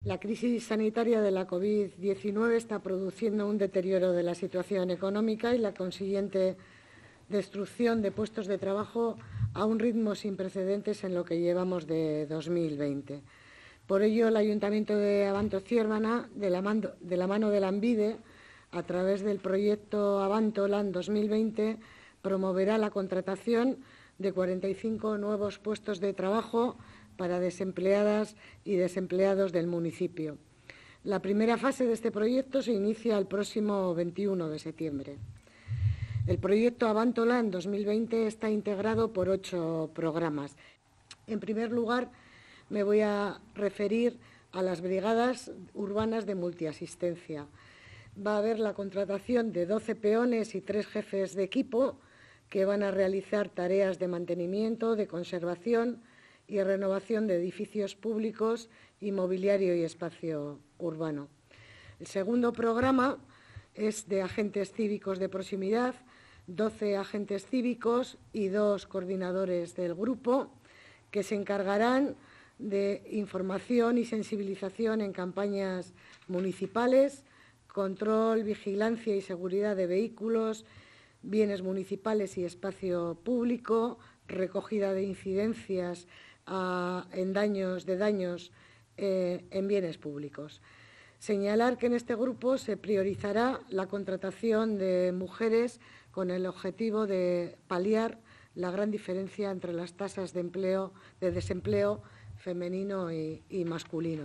La crisis sanitaria de la COVID-19 está produciendo un deterioro de la situación económica y la consiguiente destrucción de puestos de trabajo a un ritmo sin precedentes en lo que llevamos de 2020. Por ello, el Ayuntamiento de Abanto-Ziérvana, de la mano de Lanbide, a través del proyecto Abanto-Land 2020, promoverá la contratación de 45 nuevos puestos de trabajo para desempleadas y desempleados del municipio. La primera fase de este proyecto se inicia el próximo 21 de septiembre. El proyecto Abanto-Land 2020 está integrado por 8 programas. En primer lugar, me voy a referir a las brigadas urbanas de multiasistencia. Va a haber la contratación de 12 peones y 3 jefes de equipo que van a realizar tareas de mantenimiento, de conservación y renovación de edificios públicos, mobiliario y espacio urbano. El segundo programa es de agentes cívicos de proximidad, 12 agentes cívicos y 2 coordinadores del grupo que se encargarán de información y sensibilización en campañas municipales, control, vigilancia y seguridad de vehículos, bienes municipales y espacio público, recogida de incidencias en daños en bienes públicos. Señalar que en este grupo se priorizará la contratación de mujeres con el objetivo de paliar la gran diferencia entre las tasas de desempleo femenino y masculino.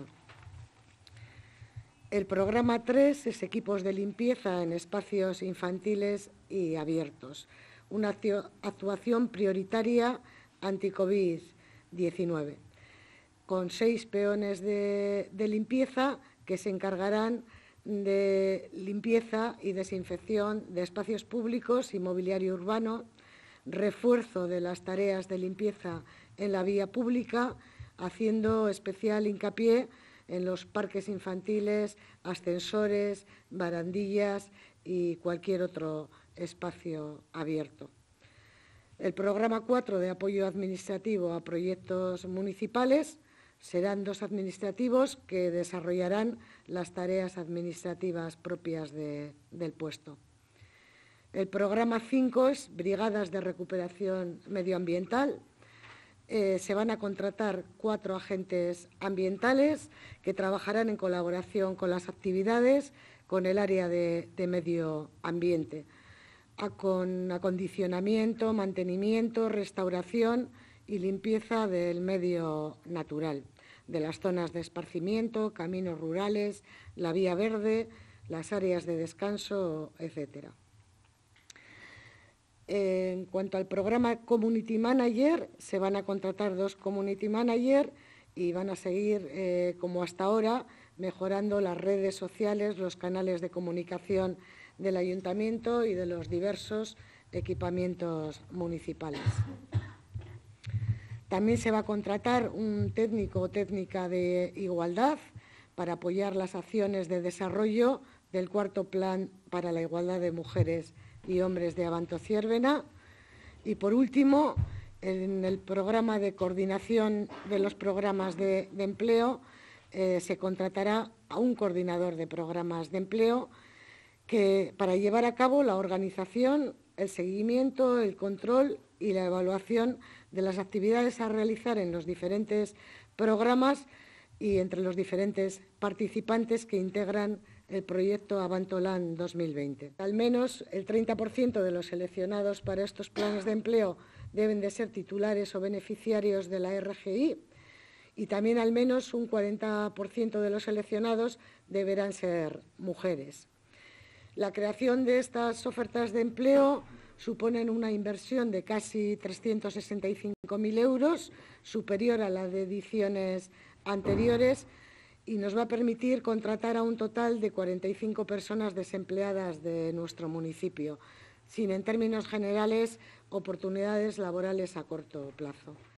El programa 3 es equipos de limpieza en espacios infantiles y abiertos, una actuación prioritaria anti-COVID-19, con 6 peones de limpieza que se encargarán de limpieza y desinfección de espacios públicos y mobiliario urbano, refuerzo de las tareas de limpieza en la vía pública, haciendo especial hincapié en los parques infantiles, ascensores, barandillas y cualquier otro espacio abierto. El programa 4 de apoyo administrativo a proyectos municipales serán 2 administrativos que desarrollarán las tareas administrativas propias del puesto. El programa 5 es brigadas de recuperación medioambiental. Se van a contratar 4 agentes ambientales que trabajarán en colaboración con las actividades con el área de medio ambiente, con acondicionamiento, mantenimiento, restauración y limpieza del medio natural, de las zonas de esparcimiento, caminos rurales, la vía verde, las áreas de descanso, etcétera. En cuanto al programa Community Manager, se van a contratar 2 Community Manager y van a seguir, como hasta ahora, mejorando las redes sociales, los canales de comunicación del Ayuntamiento y de los diversos equipamientos municipales. También se va a contratar un técnico o técnica de igualdad para apoyar las acciones de desarrollo del 4º Plan para la Igualdad de Mujeres y Hombres de Abanto-Ziérvana. Y, por último, en el programa de coordinación de los programas de empleo se contratará a un coordinador de programas de empleo para llevar a cabo la organización, el seguimiento, el control y la evaluación de las actividades a realizar en los diferentes programas y entre los diferentes participantes que integran el proyecto Abanto-Land 2020. Al menos el 30% de los seleccionados para estos planes de empleo deben de ser titulares o beneficiarios de la RGI y también al menos un 40% de los seleccionados deberán ser mujeres. La creación de estas ofertas de empleo suponen una inversión de casi 365.000 euros, superior a la de ediciones anteriores, y nos va a permitir contratar a un total de 45 personas desempleadas de nuestro municipio, sin, en términos generales, oportunidades laborales a corto plazo.